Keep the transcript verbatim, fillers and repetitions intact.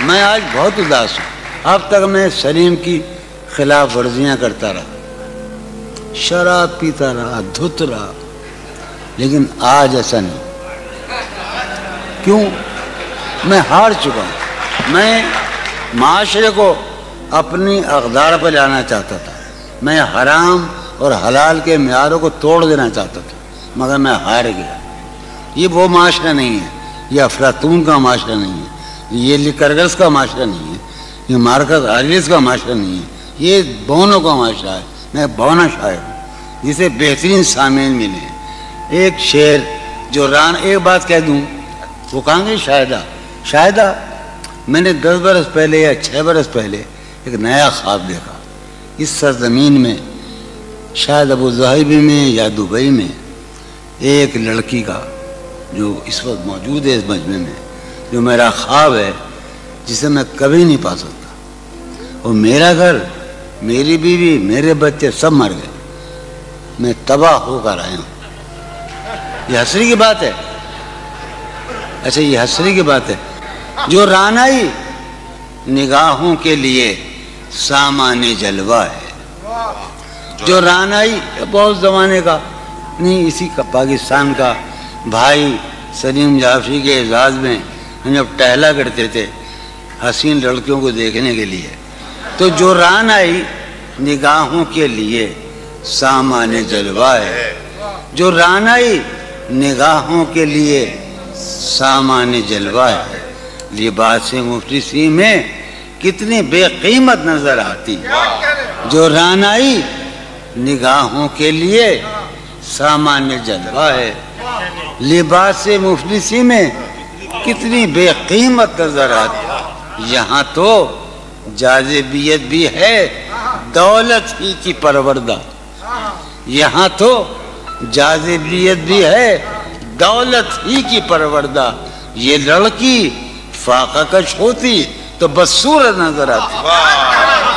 میں آج بہت اداس ہوں. اب تک میں سلیم کی خلاف ورزیاں کرتا رہا, شراب پیتا رہا, دھت رہا, لیکن آج ایسا نہیں. کیوں؟ میں ہار چکا ہوں. میں معاشرے کو اپنی اقدار پر لانا چاہتا تھا. میں حرام اور حلال کے معیاروں کو توڑ دینا چاہتا تھا, مگر میں ہار گیا. یہ وہ معاشرہ نہیں ہے, یہ افلاطون کا معاشرہ نہیں ہے, یہ لیکرگس کا معاشرہ نہیں ہے, یہ مارکس آریلس کا معاشرہ نہیں ہے, یہ بونوں کا معاشرہ ہے. میں بونا شاعر ہوں جسے بہترین سامعین ملے ہیں. ایک شعر جو ران ایک بات کہہ دوں, وہ کہاں گے شاہدہ شاہدہ میں نے دس برس پہلے یا چھ برس پہلے ایک نیا خواب دیکھا. اس سرزمین میں شاید ابو ظہبی میں یا دبئی میں ایک لڑکی کا جو اس وقت موجود ہے اس مجمع میں, جو میرا خواب ہے, جسے میں کبھی نہیں پا سکتا. اور میرا گھر, میری بیوی, میرے بچے سب مر گئے. میں تباہ ہو کر آیا ہوں. یہ حسری کی بات ہے. اچھا یہ حسری کی بات ہے. جو رانائی نگاہوں کے لیے سامان جلوہ ہے, جو رانائی بہت زمانے کا نہیں, اسی کا پاکستان کا بھائی سلیم جعفری کے اعزاز میں ہم جب ٹہلا کرتے تھے حسین لڑکیوں کو دیکھنے کے لیے, تو جو رانائی نگاہوں کے لیے سامان جلوہ ہے, جو رانائی نگاہوں کے لیے سامان جلوہ ہے, لباس مفلسی میں کتنی بے قیمت نظر آتی. جو رانائی نگاہوں کے لیے سامان جلوہ ہے, لباس مفلسی میں کتنی بے قیمت نظر آتی. یہاں تو جاذبیت بھی ہے دولت ہی کی پروردہ, یہاں تو جاذبیت بھی ہے دولت ہی کی پروردہ. یہ لڑکی فاقہ کش ہوتی تو بدصورت نظر آتی.